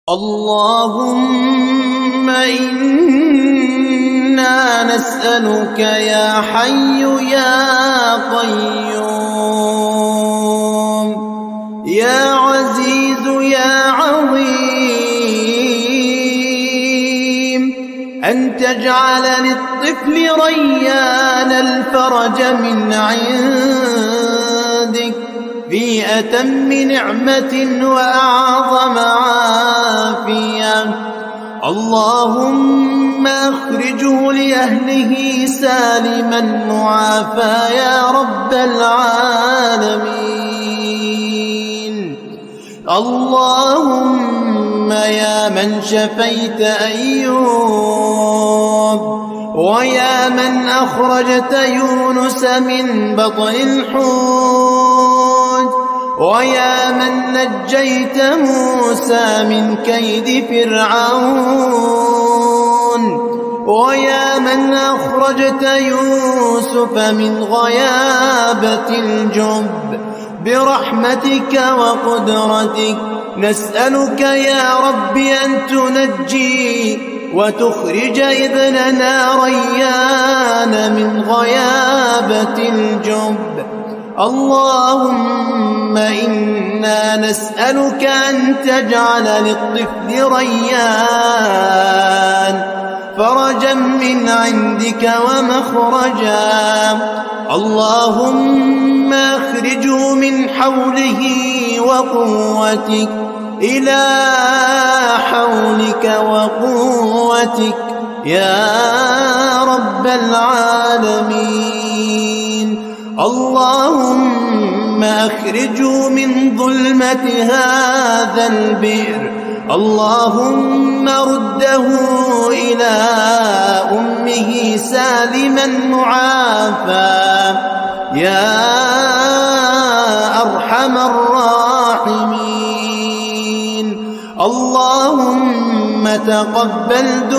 اللهم إنا نسألك يا حي يا قيوم يا عزيز يا عظيم أن تجعل للطفل ريان الفرج من عندك في أتم نعمة وأعظم عافية. اللهم أخرجه لأهله سالما معافى يا رب العالمين. اللهم يا من شفيت أيوب ويا من أخرجت يونس من بطن الحوت ويا من نجيت موسى من كيد فرعون ويا من أخرجت يوسف من غيابة الجب برحمتك وقدرتك، نسألك يا رب أن تنجي وتخرج ابننا ريان من غيابة الجب. اللهم إنا نسألك أن تجعل للطفل ريان فرجا من عندك ومخرجا. اللهم أخرجه من حوله وقوتك إلى حولك وقوتك يا رب العالمين. اللهم أخرجه من ظلمة هذا البئر، اللهم رده إلى أمه سالما معافى يا أرحم الراحمين. اللهم تقبل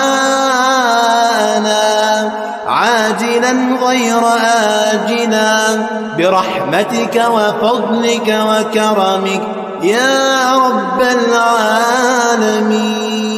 دعاءنا عاجلا غير آجلا برحمتك وفضلك وكرمك يا رب العالمين.